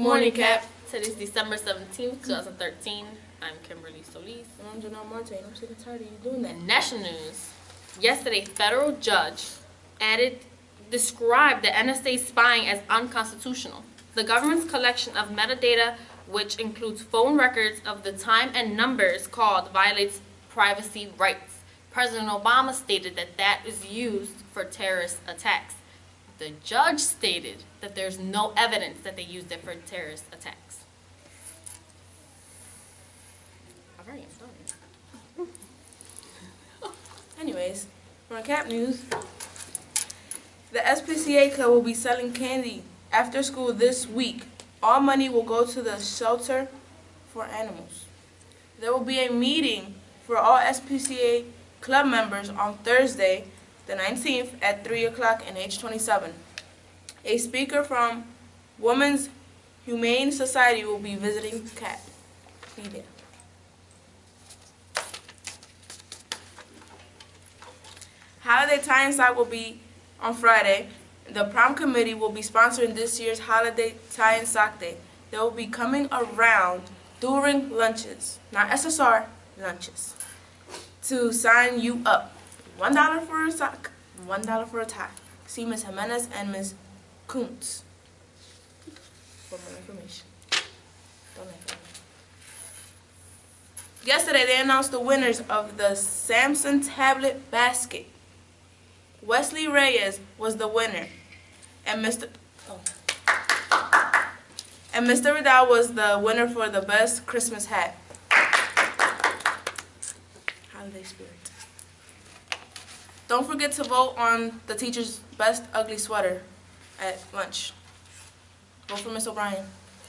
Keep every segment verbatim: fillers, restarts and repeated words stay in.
morning, Cap. Today's December seventeenth, two thousand thirteen. I'm Kimberly Solis. And I'm Janelle Monte. I'm sick and tired of you doing that. In national news, yesterday, federal judge added, described the N S A spying as unconstitutional. The government's collection of metadata, which includes phone records of the time and numbers called, violates privacy rights. President Obama stated that that is used for terrorist attacks. The judge stated that there's no evidence that they used it for terrorist attacks. All right, I'm sorry. Anyways, on Cap News, the S P C A Club will be selling candy after school this week. All money will go to the shelter for animals. There will be a meeting for all S P C A Club members on Thursday, the nineteenth at three o'clock in H twenty-seven. A speaker from Women's Humane Society will be visiting Cap. Be there. Holiday Tie and Sock will be on Friday. The prom committee will be sponsoring this year's Holiday Tie and Sock Day. They will be coming around during lunches, not S S R, lunches, to sign you up. One dollar for a sock, one dollar for a tie. See Miz Jimenez and Miz Kuntz for more information. Don't let them. Yesterday, they announced the winners of the Samsung Tablet Basket. Wesley Reyes was the winner, and Mister Oh. and Mister Vidal was the winner for the best Christmas hat. Holiday spirit. Don't forget to vote on the teacher's best ugly sweater at lunch. Vote for Miss O'Brien.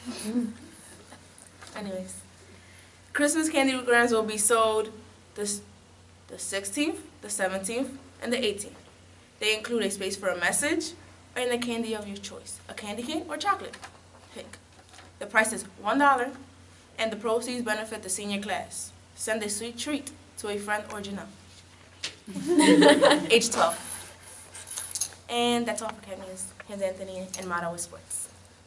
Anyways, Christmas candy grams will be sold this the sixteenth, the seventeenth, and the eighteenth. They include a space for a message and a candy of your choice, a candy cane or chocolate. Pick. The price is one dollar, and the proceeds benefit the senior class. Send a sweet treat to a friend or Janelle. Age twelve. And that's all for Cat News. Here's Anthony and Motto with Sports.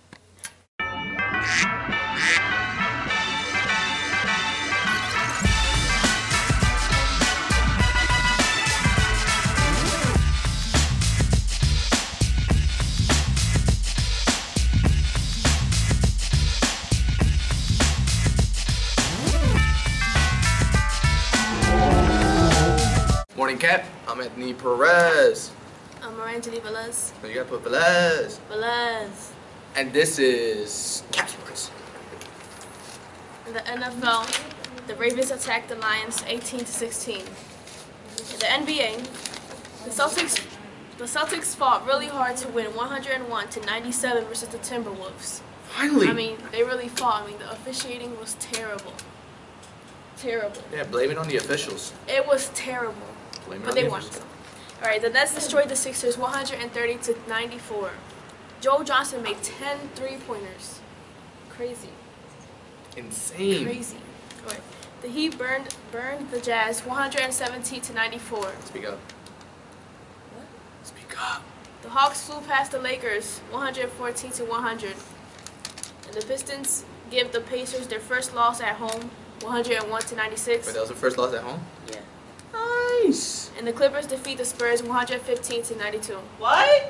Morning, Cap. I'm Anthony Perez. I'm Marangeli Velez. So you gotta put Velez. Velez. And this is Cap Sports. In the N F L, the Ravens attacked the Lions eighteen to sixteen. In the N B A, the Celtics the Celtics fought really hard to win one hundred one to ninety-seven versus the Timberwolves. Finally. I mean, they really fought. I mean, the officiating was terrible. Terrible. Yeah, blame it on the officials. It was terrible. Blame it But on they the won. officials. All right, the Nets destroyed the Sixers one hundred thirty to ninety-four. Joe Johnson made ten three-pointers. Crazy. Insane. Crazy. All right. The Heat burned burned the Jazz one hundred seventeen to ninety-four. Speak up. What? Speak up. The Hawks flew past the Lakers one hundred fourteen to one hundred. And the Pistons give the Pacers their first loss at home one hundred one to ninety-six. Wait, that was the first loss at home? Yeah. Nice. And the Clippers defeat the Spurs one hundred fifteen to ninety-two. What?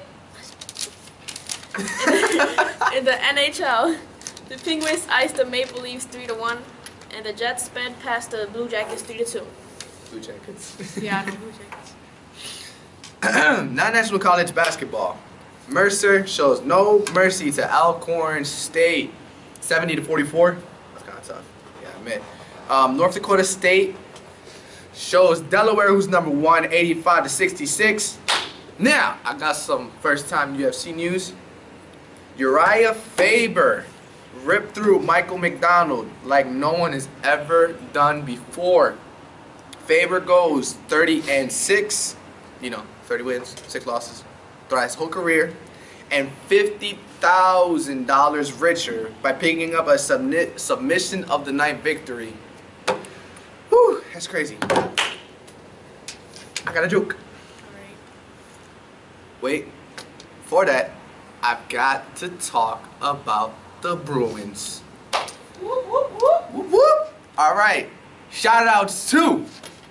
In the N H L, the Penguins iced the Maple Leafs three to one, and the Jets sped past the Blue Jackets three to two. Blue Jackets. Yeah, I know Blue Jackets. Non-national college basketball. Mercer shows no mercy to Alcorn State. seventy to forty-four. That's kind of tough. Yeah, I admit. Um, North Dakota State shows Delaware, who's number one, eighty-five to sixty-six. Now, I got some first-time U F C news. Uriah Faber ripped through Michael McDonald like no one has ever done before. Faber goes thirty and six. You know, thirty wins, six losses throughout his whole career, and fifty thousand dollars richer by picking up a submit, submission of the night victory. Whew, that's crazy. I got a joke. Alright. Wait, for that, I've got to talk about the Bruins. Whoop, whoop, whoop. Whoop, whoop. All right. Shout outs to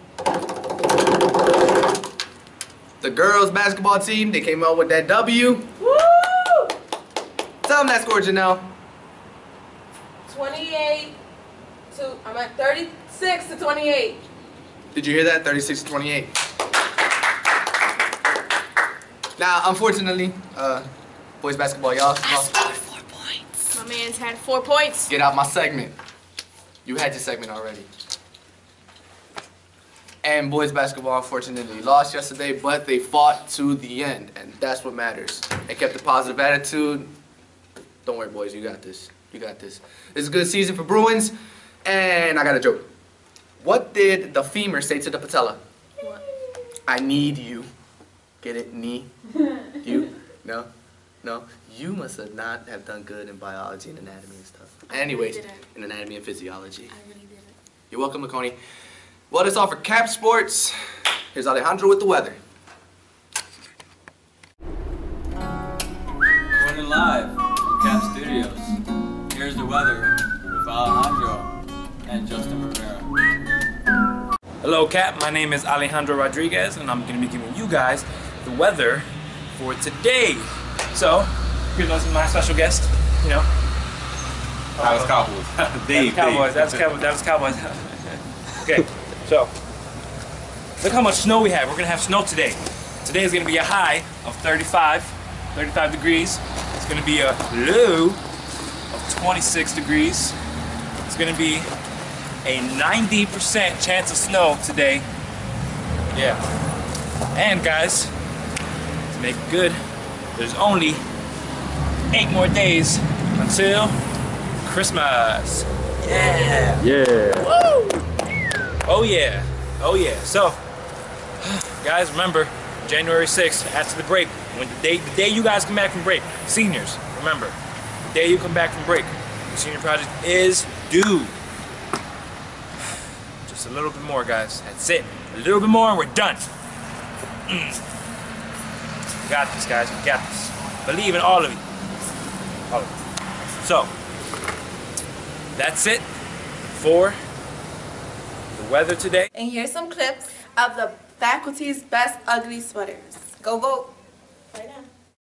the girls basketball team. They came out with that W. Woo! Tell them that score, Janelle. twenty-eight to, I'm at thirty-six to twenty-eight. Did you hear that? thirty-six to twenty-eight. Now, unfortunately, uh, boys basketball, y'all. Four points. My man's had four points. Get out my segment. You had your segment already. And boys basketball, unfortunately, lost yesterday, but they fought to the end, and that's what matters. They kept a positive attitude. Don't worry, boys, you got this. You got this. This is a good season for Bruins, and I got a joke. What did the femur say to the patella? What? I need you. Get it? Knee? You? No? No? You must have not have done good in biology and anatomy and stuff. I really Anyways, didn't. in anatomy and physiology. I really didn't. You're welcome, Laconie. Well, that's all for Cap Sports. Here's Alejandro with the weather. Recording live from Cap Studios. Here's the weather with Alejandro and Justin Rivera. Hello Cap, my name is Alejandro Rodriguez and I'm going to be giving you guys the weather for today. So, here's my special guest, you know. That was Cowboys. That was Cowboys, that was Cowboys, that was Cowboys. Okay, so, look how much snow we have. We're going to have snow today. Today is going to be a high of thirty-five, thirty-five degrees. It's going to be a low of twenty-six degrees. It's going to be a ninety percent chance of snow today. Yeah. And guys, to make it good, there's only eight more days until Christmas. Yeah. Yeah. Woo! Oh yeah. Oh yeah. So, guys, remember, January sixth, after the break, when the day the day you guys come back from break, seniors, remember, the day you come back from break, the senior project is due. Just a little bit more, guys. That's it. A little bit more and we're done. Mm. We got this, guys. We got this. Believe in all of you. All of you. So, that's it for the weather today. And here's some clips of the faculty's best ugly sweaters. Go vote. Right now.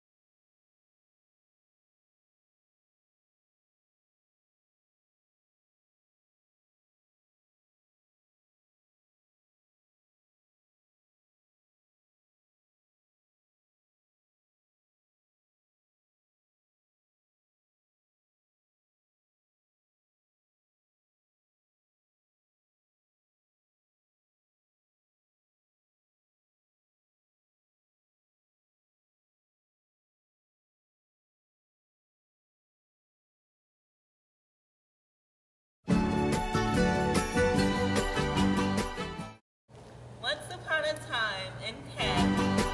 Once upon a time in Cap.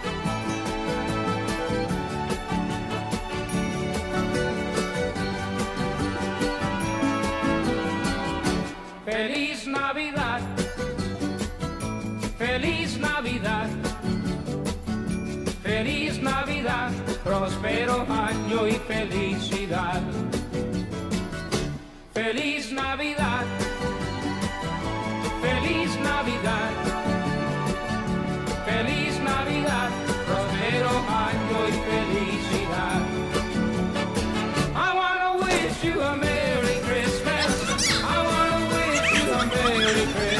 Feliz Navidad, Feliz Navidad, Feliz Navidad, próspero año y felicidad. Feliz Navidad, Feliz Navidad, Feliz Navidad, próspero año y felicidad. I wanna wish you a Merry Christmas. I wanna wish you a Merry Christmas.